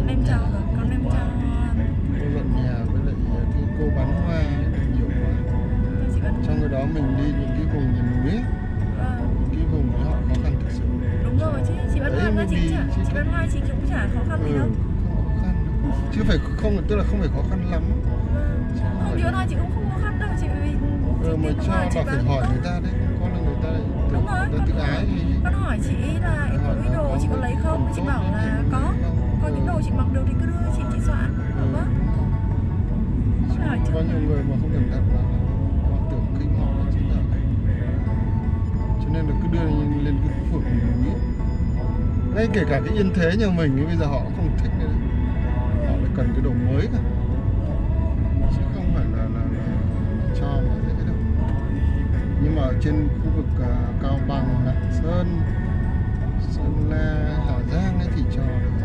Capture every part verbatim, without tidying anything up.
đem cho rồi, con đem cho. Cô dọn nhà với lại cái cô bán hoa nhiều quá. Trong cái đó mình đi những cái vùng miền núi ấy, Vâng. cái vùng ấy họ khó khăn thực sự. Đúng rồi chứ, chị bán hoa chị chả, chị bán hoa chị cũng chả khó khăn gì ừ, đâu. Không khó khăn đâu. Chứ phải không, tức là không phải khó khăn lắm. Vâng. Không, chị bán hoa chị cũng không khó khăn đâu, chị vì Ừ, mà cho bà phải bán hỏi người ta đấy, không có là người ta đúng rồi, người ta tự ái thì... con hỏi chị là em có cái đồ chị có lấy không, chị bảo là có, có những đồ chị mặc được thì cứ đưa chị chị soạn, được không? Hỏi chứ. Có nhiều người mà không cẩn thận là họ tưởng kinh họ là chính là, cho nên là cứ đưa lên, lên cái khu vực miền núi. Ngay kể cả cái Yên Thế nhà mình ấy, bây giờ họ cũng không thích nữa. Họ lại cần cái đồ mới cả, chứ không phải là, là, là, là cho mà dễ đâu. Nhưng mà ở trên khu vực uh, Cao Bằng, Lạng Sơn, Sơn La, Hà Giang ấy thì cho được.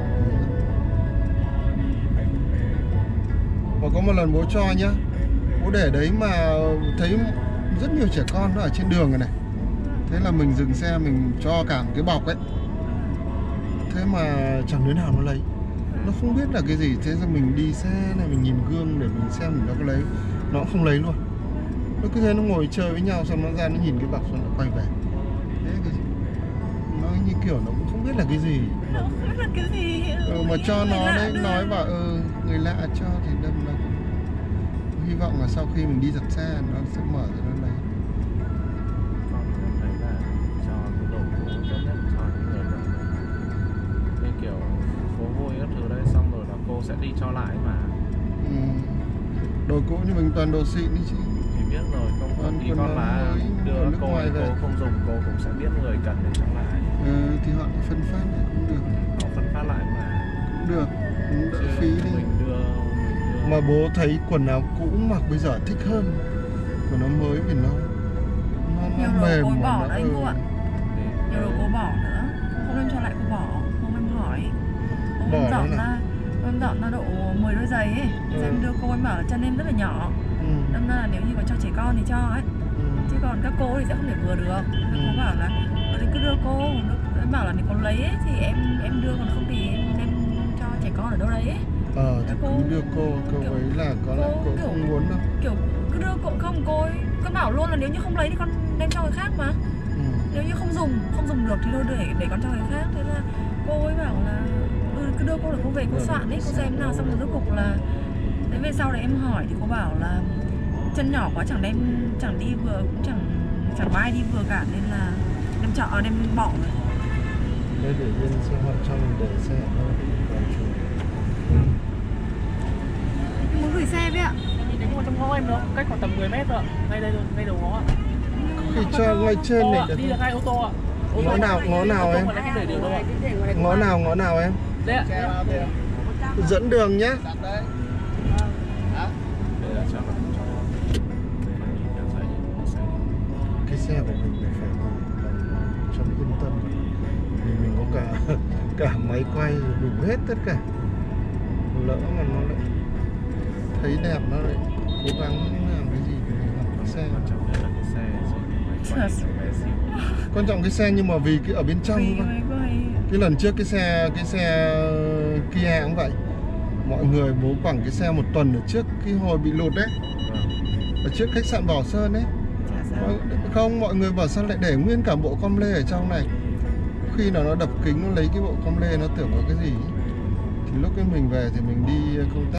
Và có một lần bố cho nhá, bố để đấy mà thấy rất nhiều trẻ con nó ở trên đường này này. Thế là mình dừng xe mình cho cả một cái bọc ấy. Thế mà chẳng đứa nào nó lấy. Nó không biết là cái gì. Thế ra mình đi xe này mình nhìn gương để mình xem mình nó có lấy. Nó cũng không lấy luôn. Nó cứ thế nó ngồi chơi với nhau, xong nó ra nó nhìn cái bọc xong nó quay về. Thế cái gì? Nó như kiểu nó cũng không biết là cái gì. Nó không biết là cái gì. Ừ, mà cho nó đấy, đưa. Nói bảo ừ, người lạ cho thì đâm nó cũng hy vọng là sau khi mình đi giặt xe nó sẽ mở ra nó lấy. Con thấy là cho cái đồ cũ tốt nhất cho những người đó. Như kiểu phố vui các thứ đấy, xong rồi là cô sẽ đi cho lại mà. Ừ. Đồ cũ như mình toàn đồ xịn đi chị. Chị biết rồi, không còn thì con là đưa cô ấy, cô không dùng cô cũng sẽ biết người cần để cho lại. Ừ, thì họ phân phát lại cũng được. Họ phân phát lại mà. Cũng được, cũng đỡ chứ phí đi. Mình đưa, mình đưa. Mà bố thấy quần áo cũ mặc bây giờ thích hơn quần áo mới vì nó nó, nó nhiều mềm đồ cô mà bỏ nó, đấy ừ. cô ạ. Nhiều đồ cô bỏ nữa, không đem cho lại cô bỏ, không em hỏi. Hôm Bỏ em dọn nữa ra, em dọn ra độ mười đôi giày ấy. Ừ. Em đưa cô em bảo là chân em rất là nhỏ. Ừ. Đâm ra là nếu như mà cho trẻ con thì cho ấy. Ừ. Chứ còn các cô thì sẽ không thể vừa được. Ừ. Cô bảo là thì cứ đưa cô, em bảo là nếu có lấy ấy, thì em em đưa, còn không thì em đem cho trẻ con ở đâu đấy ấy. Ờ thì cô, cứ đưa cô, cô kiểu, ấy là có lẽ cô kiểu, không muốn đâu. Kiểu cứ đưa cô không, cô ấy cứ bảo luôn là nếu như không lấy thì con đem cho người khác mà. Ừ. Nếu như không dùng, không dùng được thì thôi để để con cho người khác. Thế là cô ấy bảo là ừ, cứ đưa cô để cô về cô soạn ấy, cô xem nào, xong rồi rốt cục là thế về sau này em hỏi thì cô bảo là chân nhỏ quá chẳng đem, chẳng đi vừa cũng chẳng chẳng mai đi vừa cả, nên là đem chợ đem bỏ rồi. Đây để yên xe họ cho mình để xe thôi. Em muốn gửi xe với ạ. Đấy, nhưng mà trong ngõ em nó cách khoảng tầm mười mét thôi ạ. Ngay đây thôi, ngay đầu ngõ ạ. Khi cho ngay trên này được. Đi được hai ô tô ạ. Ngõ nào, ngõ nào em? Để được đâu ạ. Ngõ nào, ngõ nào em? Đây ạ. Dẫn đường nhé. Đây là cho nó cho cái xe của mình phải phải cho nó yên tâm, vì mình có cả cả máy quay đủ hết tất cả, lỡ mà nó lại thấy đẹp nó lại cố gắng làm cái gì thì mình làm cái xe. Quan trọng nhất là cái xe, quan trọng cái xe, nhưng mà vì cái ở bên trong thôi. Cái lần trước cái xe cái xe Kia cũng vậy, mọi người bố quẳng cái xe một tuần ở trước cái hồi bị lụt đấy, ở trước khách sạn Bảo Sơn đấy. Không, mọi người bảo sao lại để nguyên cả bộ com lê ở trong này. Khi nào nó đập kính nó lấy cái bộ com lê nó tưởng có cái gì. Thì lúc cái mình về thì mình đi công tác